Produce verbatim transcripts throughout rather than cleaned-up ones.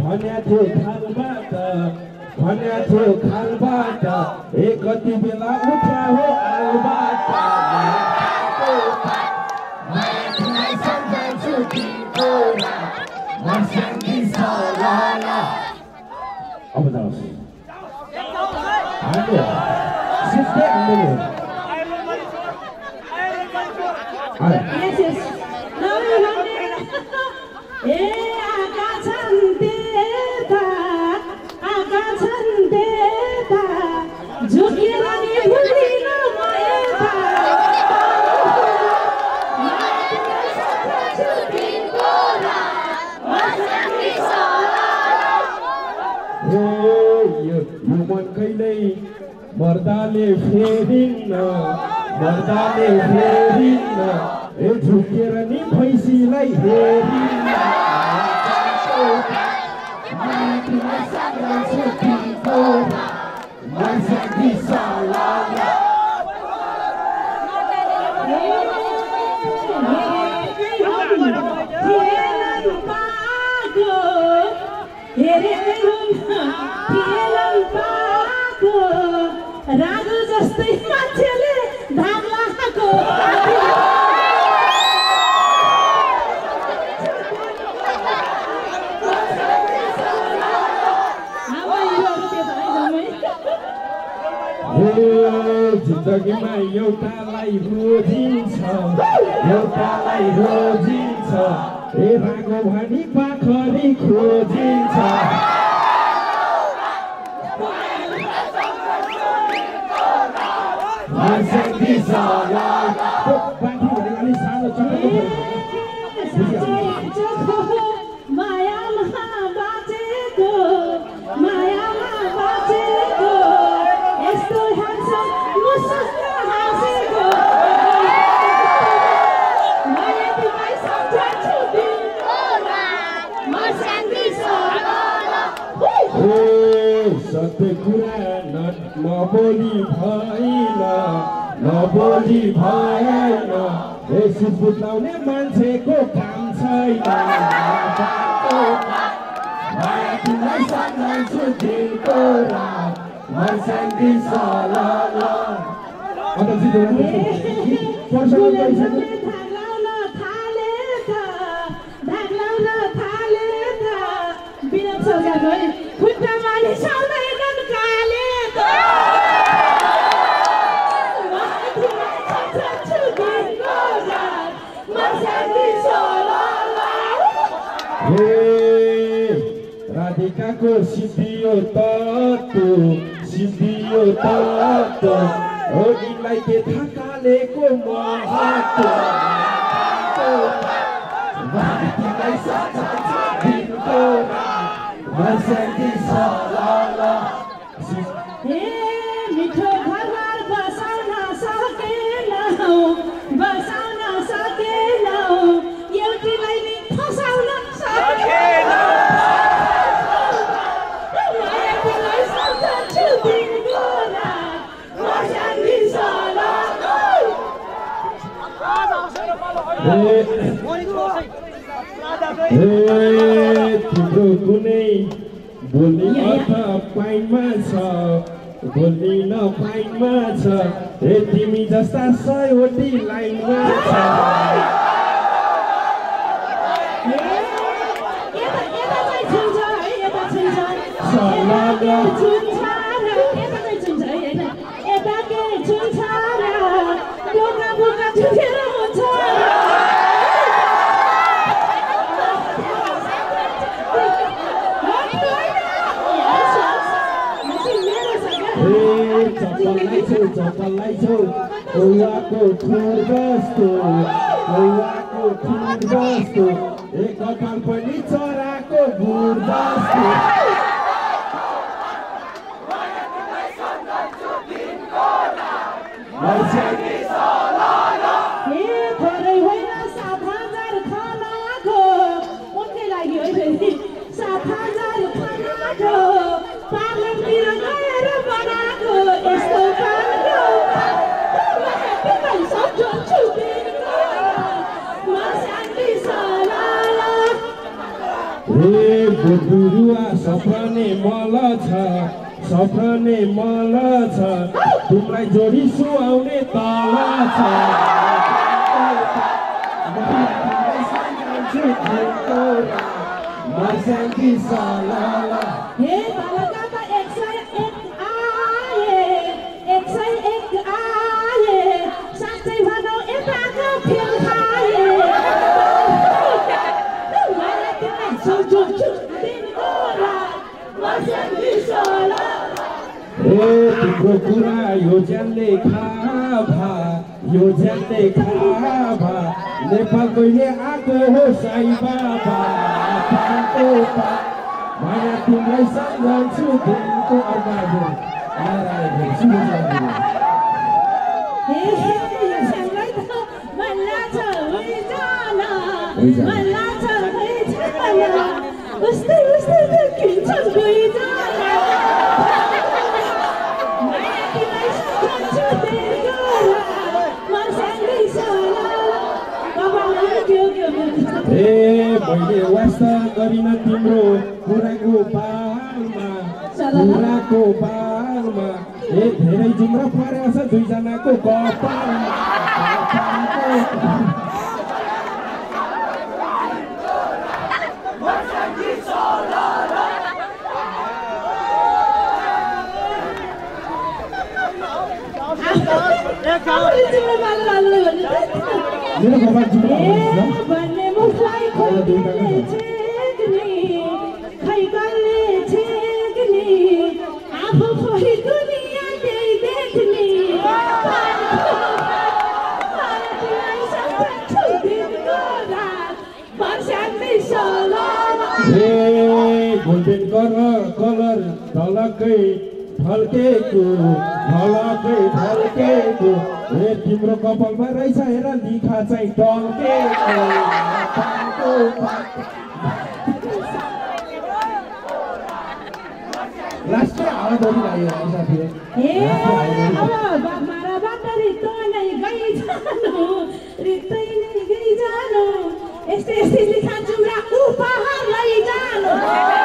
भन्या थियो खालबाट भन्या थियो खालबाट ए कति बेला उठ्या हो आलबाट अब जाओस् हाम्रो सिद्धे हाम्रो Yes, yes. No, no, no. Eh, akasan deta, akasan deta. Jukira ni bulina maeta. Oh, you, you want kailai mardale ferinna. मर्दाले हेरिन्न ए झुकेर नि भैँसीलाई हेरिन्न राजु जस्तै मान्छेले धाम लाको जिन्दगीमा एउटालाई रोजिन्छ एउटालाई रोजिन्छ ए रागो भनी पाखरी खोजिन्छ मायामा बाँचेको मायामा बाँचेको यस्तो हाँस्छन् मुसुक्क हाँसेको माया तिमीलाई सम्झन्छु दिनको रात म शान्ति ओ सत्य कुरा नबोली भएन नबोली भएन यसो बुझाउने मान्छेको काम छैन माया तिमीलाई सम्झन्छु दिनको रात म शान्ति सलाल अन्त जित्नु धाग्लाउन थालेछ धाग्लाउन थालेछ बिना सजाको खुट्टा मानिसाउँदैनन् कालेछ राधिकाको सिद्धियो तत्तो सिद्धियो तत्तो हो यिनलाई के थाहा कालेको महत्त्व तिमीलाई सम्झन्छु दिनको रात म शान्ति सलाल मिठो घरबार बसाउन सकेनौ बसाउन सकेनौ एउटीलाई नि फसाउन सकेनौ माया तिमीलाई सम्झन्छु दिनको रात म शान्ति सलाल तिम्रो कुनै बोल्ने अर्थ पाइनमा छ बोल्ने नपाइनमा छ ए तिमी जस्ता सयवटी लाइनमा छ चप्पललाई छौ कौवाको ठुर जस्तो कौवाको ठुर जस्तो ए कपाल पनि चराको भुर जस्तो थोरै होइन सात हजार खानाको उनकै लागि हो सात हजार खानाको पार्लरतिर गएर बनाएको यस्तो बिरुवा सपने मल छ सपने मल छ तिमीलाई जोडी सुहाउने तल छ मर्स्याङ्की सलल हे तलका एक सय एक आए एक सय एक आए साँच्चै भनौ यताको फेल खाए मलाई तिमीलाई सम्झन्छु दिनको रात मर्स्याङ्की सलल ए तिम्रो कुरा यो ज्यानले खाभा यो ज्यानले खाभा नेपाल कहिले आएको हो साई बाबा पाको पा माया तिमीलाई सम्झन्छु दिनको अर्काको आएर आएर सुरु जानु हे यसलाई त मल्ला छ उइजान मल्ला छ उइजान उस्तै उस्तै त किन्छ उइजान माया तिमीलाई सम्झन्छु दिनको रात मर्स्याङ्की सलल बाबा के के ए मैले वास्ता गरिन तिम्रो कुराको बालमा कुराको बालमा ए धेरै जुम्रा परेछ दुईजनाको कपालमा मेरो कपाल जुम्रा भन्ने मुखलाई खोल्ने छेक्ने खै गर्ने छेक्ने आफू खोइ दुनियाँ त्यही देख्ने तिमीलाई सम्झन्छु दिनको रात मर्स्याङ्की सलल ए गोल्डन कलर कलर ढलकै ढल्केको ढलकै ढल्केको ए तिम्रो कपालमा रहेछ हेर लिखा चाहिँ टल्केको लास्टै हावा दौडिरहेको साथी ए अब माराबाट रित्तो नै गइजानु रित्तै नै गइजानु यस्तै यस्तै लिखा जुम्रा उपहार लैजानु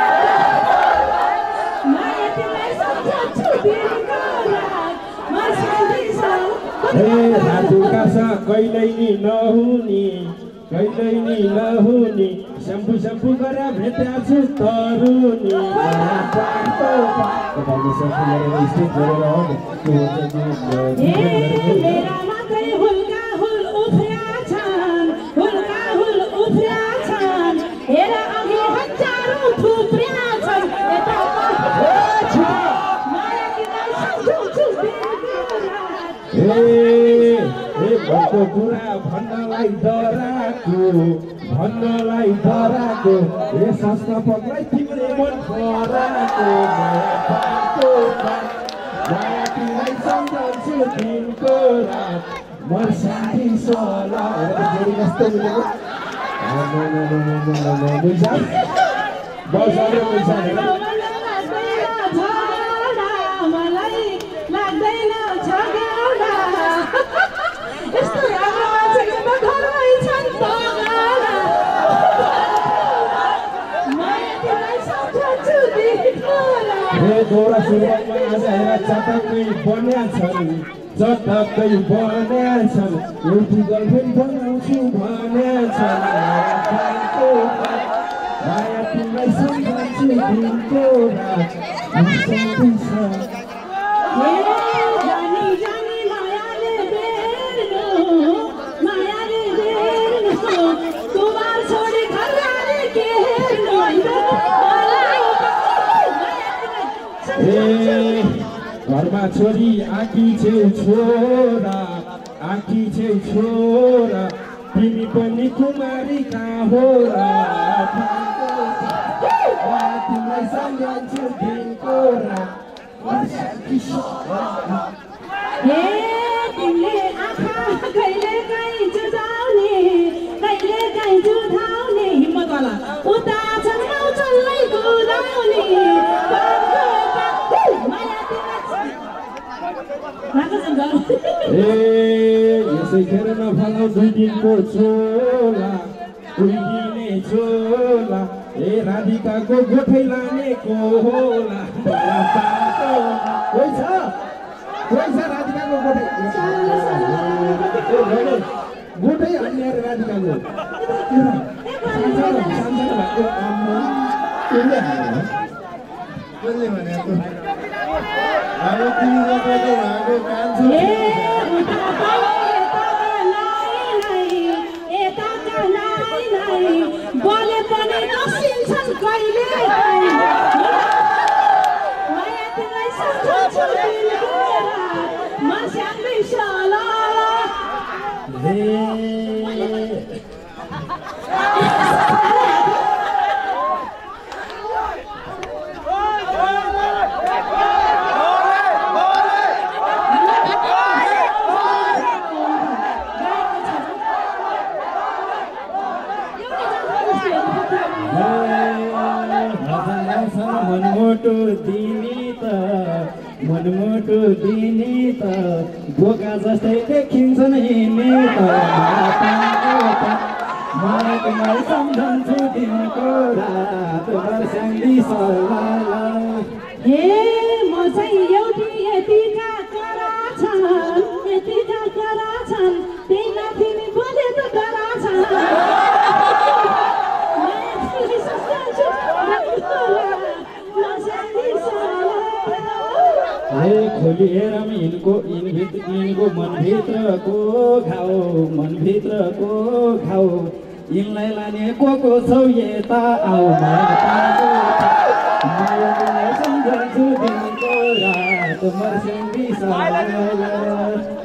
माया तिमीलाई सम्झन्छु दिनको रात मर्स्याङ्की सलल ए रातुका सा कहिल्यै नि नहुने कहिल्यै नि नहुने स्याम्पू स्याम्पू गरेर भेटेको छु तरुनी ए मेरा मात्रै हुल्का हुल उफ्रिया छन् हुल्का हुल उफ्रिया छन् हेर अघि हजारौँ थुप्रिया छन् यता माया तिमीलाई सम्झन्छु दिनको रात ए भनको कुरा भन्नलाई डराको भन्नलाई डराको ए संस्थापकलाई तिम्रो मन पराको माया तिमीलाई सम्झन्छु दिनको रात मर्स्याङ्की सलल जोडी कस्तो मिलेको बसाले पैसा मलाई लाग्दैन झगडा यस्तो राम्रो मान्छेको घरमै छन् तगडा माया तिमीलाई सम्झन्छु दिनको रात ए गौरा सुरुवातमा आज हेर चटक्कै बन्या छन् चटक्कै बन्या छन् एउटी गर्लफ्रेन्ड बनाउँछु भन्या छन् माया तिमीलाई सम्झन्छु दिनको रात मर्स्याङ्की सलल हे जानी जानी मायाले बेर्नु मायाले बेर्नु कुमार छोडी खराले के हेर्नु ए घरमा छोरी आँखी छेउ छोरा आँखी छेउ छोरा तिमी पनि कुमारी कहाँ हो र तिमीलाई सम्झन्छु दिनको रात मर्स्याङ्की सलल हे तिमीले आँखा कहिले काहीँ जुझाउने कहिले काहीँ जुझाउने हिम्मतवाला उता छन् चल्लै कुदाउने माया तिमीलाई ए यसै खेर नफलाउ दुई दिनको छोला दुई दिने छोला ए राधिकाको गोठै लानेको होला कोही छ कोही छ राधिकाको गोठै गोठै हान्ने अरे राधिकाको कसले भनेको अब तिमी जस्तो भएको कान्छ बोले पनि नसिन्छन् कहिले माया तिमीलाई सम्झन्छु म स्याङ्दै सला हे मनमोटो दिनी त मनमोटो दिनी त बोका जस्तै देखिन्छन् हिँड्ने त मलाई तिमीलाई सम्झन्छु दिनको रात वर्षाङ्गी सल्ला हे म चाहिँ एउटी यतिका करा छन् यतिका करा छन् त्यही माथि नि बोले त करा छन् हे खोलिएर यिनको यिनभित्र यिनको मनभित्रको घाउ मनभित्रको घाउ यिनलाई लाने को को छौ यता आऊ माया सम्झन्छु दिनको रात मर्स्याङ्गी सल्ला